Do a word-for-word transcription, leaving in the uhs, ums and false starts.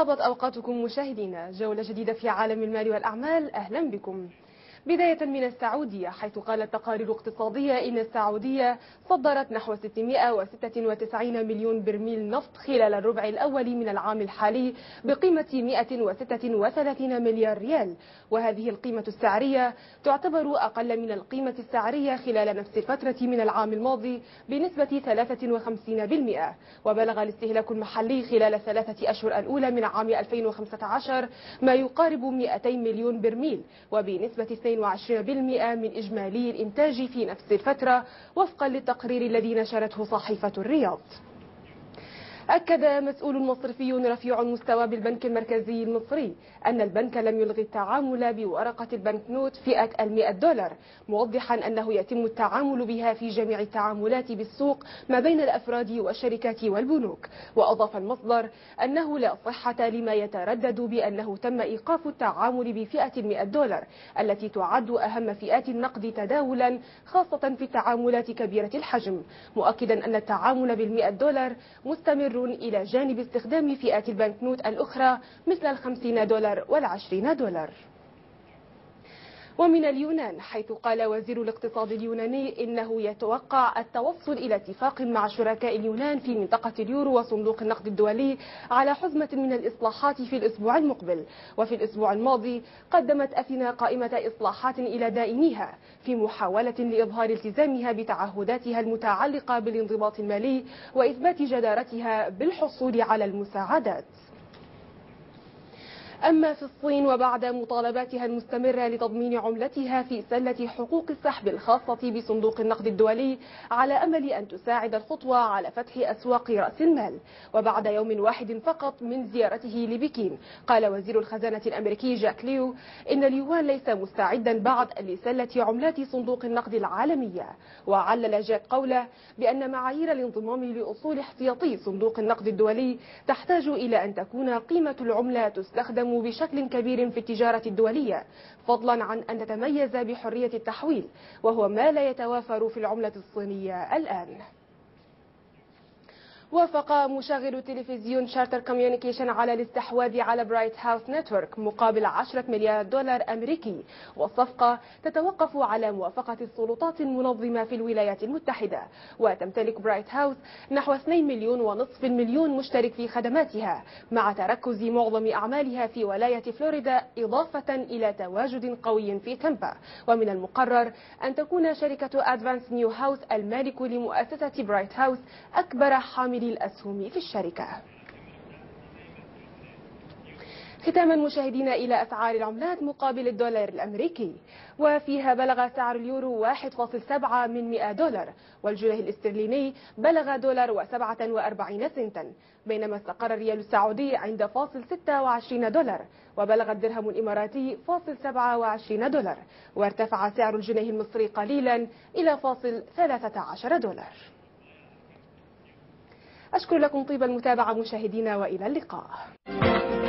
طابت أوقاتكم مشاهدينا، جولة جديدة في عالم المال والأعمال، أهلا بكم. بداية من السعودية، حيث قالت تقارير اقتصادية إن السعودية صدرت نحو ستمائة وستة وتسعين مليون برميل نفط خلال الربع الأول من العام الحالي بقيمة مائة وستة وثلاثين مليار ريال، وهذه القيمة السعرية تعتبر أقل من القيمة السعرية خلال نفس الفترة من العام الماضي بنسبة ثلاثة وخمسين بالمئة. وبلغ الاستهلاك المحلي خلال الثلاثة أشهر الأولى من عام ألفين وخمسة عشر ما يقارب مائتين مليون برميل، وبنسبة اثنين وعشرين بالمئة من إجمالي الإنتاج في نفس الفترة، وفقا للتقرير الذي نشرته صحيفة الرياض. أكد مسؤول مصرفي رفيع المستوى بالبنك المركزي المصري أن البنك لم يلغي التعامل بورقة البنك نوت فئة المئة دولار، موضحا أنه يتم التعامل بها في جميع التعاملات بالسوق ما بين الأفراد والشركات والبنوك. وأضاف المصدر أنه لا صحة لما يتردد بأنه تم إيقاف التعامل بفئة المئة دولار التي تعد أهم فئات النقد تداولا، خاصة في التعاملات كبيرة الحجم، مؤكدا أن التعامل بالمئة دولار مستمر إلى جانب استخدام فئات البنك نوت الأخرى مثل الخمسين دولار والعشرين دولار. ومن اليونان، حيث قال وزير الاقتصاد اليوناني إنه يتوقع التوصل إلى اتفاق مع شركاء اليونان في منطقة اليورو وصندوق النقد الدولي على حزمة من الإصلاحات في الأسبوع المقبل. وفي الأسبوع الماضي قدمت أثينا قائمة إصلاحات إلى دائميها في محاولة لإظهار التزامها بتعهداتها المتعلقة بالانضباط المالي وإثبات جدارتها بالحصول على المساعدات. أما في الصين، وبعد مطالباتها المستمرة لتضمين عملتها في سلة حقوق السحب الخاصة بصندوق النقد الدولي على أمل أن تساعد الخطوة على فتح أسواق رأس المال، وبعد يوم واحد فقط من زيارته لبكين، قال وزير الخزانة الأمريكي جاك ليو إن اليوان ليس مستعدا بعد لسلة عملات صندوق النقد العالمية. وعلل جاك قوله بأن معايير الانضمام لأصول احتياطي صندوق النقد الدولي تحتاج إلى أن تكون قيمة العملة تستخدم بشكل كبير في التجارة الدولية، فضلا عن أن تتميز بحرية التحويل، وهو ما لا يتوافر في العملة الصينية الآن. وافق مشغل تلفزيون شارتر كوميونيكيشن على الاستحواذ على برايت هاوس نتورك مقابل عشرة مليار دولار أمريكي، والصفقة تتوقف على موافقة السلطات المنظمة في الولايات المتحدة. وتمتلك برايت هاوس نحو اثنين مليون ونصف المليون مشترك في خدماتها، مع تركز معظم أعمالها في ولاية فلوريدا، إضافة إلى تواجد قوي في تامبا. ومن المقرر أن تكون شركة أدفانس نيو هاوس المالك لمؤسسة برايت هاوس أكبر حامل الأسهم في الشركة. ختاما مشاهدينا إلى أسعار العملات مقابل الدولار الأمريكي، وفيها بلغ سعر اليورو واحد فاصل سبعة من مئة دولار، والجنيه الاسترليني بلغ دولار وسبعة وأربعين سنتا، بينما استقر الريال السعودي عند فاصل ستة وعشرين دولار، وبلغ الدرهم الإماراتي فاصل سبعة وعشرين دولار، وارتفع سعر الجنيه المصري قليلا إلى فاصل ثلاثة عشر دولار. أشكر لكم طيب المتابعة مشاهدينا، وإلى اللقاء.